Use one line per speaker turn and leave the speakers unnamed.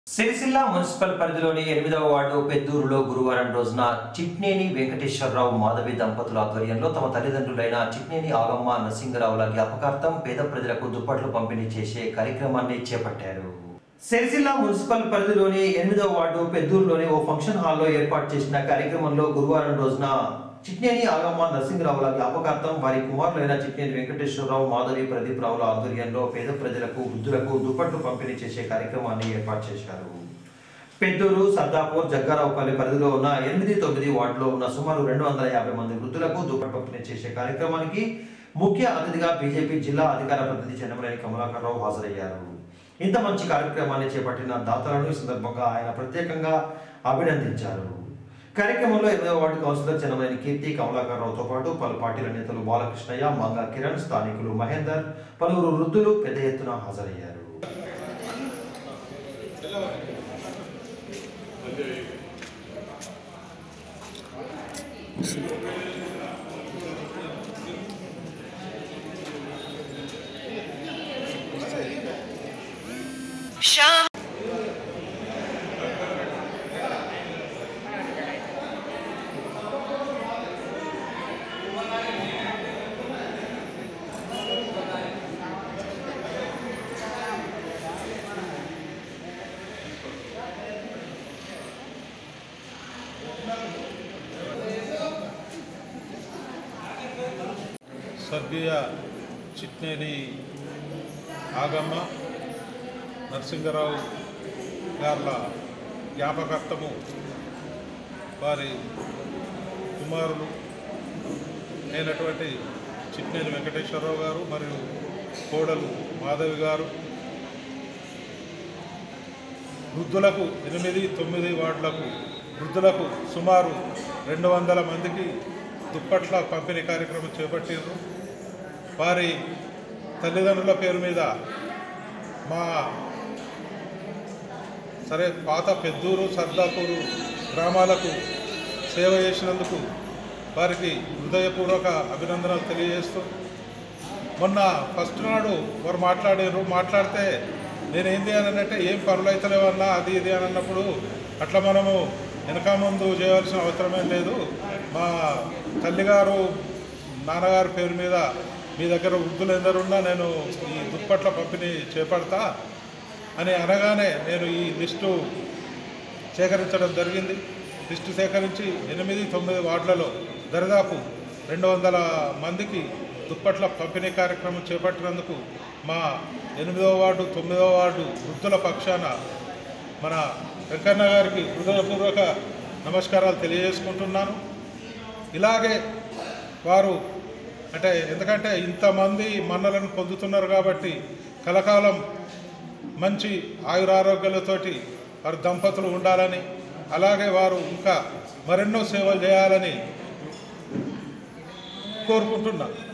Sircilla municipal పరిధిలోని 8వ ward పెద్దూరులో గురువారం రోజున చిట్నేని వెంకటేశ్వరరావు మాధవి దంపతుల ఆధ్వర్యంలో తమ తల్లిదండ్రులైన చిట్నేని ఆగమ్మ నరసింగరావుల జ్ఞాపకార్థం పేద ప్రజలకు దుప్పట్లు పంపిణీ చేసే కార్యక్రమాన్ని చేపట్టారు. సిరిసిల్ల మున్సిపల్ పరిధిలోని 8వ వార్డు పెద్దూరులోని ఓ ఫంక్షన్ హాల్లో ఏర్పాటు చేసిన కార్యక్రమంలో గురువారం రోజున చిట్నేని ఆగమ్మ నరసింగరావుల జ్ఞాపకార్థం వారి కుమారులైన చిట్నేని వెంకటేశ్వరరావు మాధవి ప్రదీప్ రావుల ఆధ్వర్యంలో పేద ప్రజలకు వృద్ధులకు దుప్పట్లు పంపిణీ చేసే కార్యక్రమాన్ని ఏర్పాటు చేశారు. పెద్దూరు, సర్దాపూర్, జగ్గారావుపల్లి పరిధిలో ఉన్న 8, 9 వార్డులో ఉన్న సుమారు 250 మంది వృద్ధులకు దుప్పట్లు పంపిణీ చేసే కార్యక్రమానికి ముఖ్య అతిథిగా బీజేపీ జిల్లా అధికార ప్రతినిధి చెన్నమనేని కమలాకర్రావు హాజరయ్యారు. ఇంత మంచి కార్యక్రమాన్ని చేపట్టిన దాతలను ఈ సందర్భంగా ఆయన ప్రత్యేకంగా అభినందించారు. కార్యక్రమంలో 8వ వార్డు కౌన్సిలర్ చెన్నమనేని కీర్తి, కమలాకర్రావుతో పాటు పలు పార్టీల నేతలు బాలకృష్ణయ్య, మంగా కిరణ్, స్థానికులు మహేందర్, పలువురు వృద్ధులు పెద్ద ఎత్తున హాజరయ్యారు.
స్వర్గీయ చిట్నేని ఆగమ్మ నరసింగరావు గార్ల జ్ఞాపకార్థము వారి కుమారులు అయినటువంటి చిట్నేని వెంకటేశ్వరరావు గారు మరియు కోడలు మాధవి గారు వృద్ధులకు 8, 9 వార్డులకు వృద్ధులకు సుమారు 200 మందికి దుప్పట్ల పంపిణీ కార్యక్రమం చేపట్టారు. వారి తల్లిదండ్రుల పేరు మీద మా పాత పెద్దూరు, సర్దాపూరు గ్రామాలకు సేవ చేసినందుకు వారికి హృదయపూర్వక అభినందనలు తెలియజేస్తూ, మొన్న ఫస్ట్ నాడు వారు మాట్లాడితే నేనేంది అని అంటే ఏం పనులు అవుతలేవన్నా అది ఇది అని అన్నప్పుడు అట్లా మనము వెనక ముందు చేయవలసిన అవసరమేం లేదు, మా తల్లిగారు నాన్నగారి పేరు మీద మీ దగ్గర వృద్ధులు ఎందరున్నా నేను ఈ దుప్పట్ల పంపిణీ చేపడతా అని అనగానే నేను ఈ లిస్టు సేకరించడం జరిగింది. లిస్టు సేకరించి 8, 9 వార్డులలో దరిదాపు 200 మందికి దుప్పట్ల పంపిణీ కార్యక్రమం చేపట్టినందుకు మా 8వ వార్డు, 9వ వార్డు వృద్ధుల పక్షాన మన వెంకన్న గారికి హృదయపూర్వక నమస్కారాలు తెలియజేసుకుంటున్నాను. ఇలాగే వారు ఎందుకంటే ఇంతమంది మన్నలను పొందుతున్నారు కాబట్టి కలకాలం మంచి ఆయురారోగ్యాలతోటి వారి దంపతులు ఉండాలని, అలాగే వారు ఇంకా మరెన్నో సేవలు చేయాలని కోరుకుంటున్నాను.